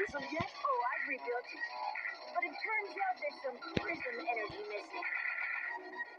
prism yet? Oh, I've rebuilt it. But it turns out there's some prism energy missing.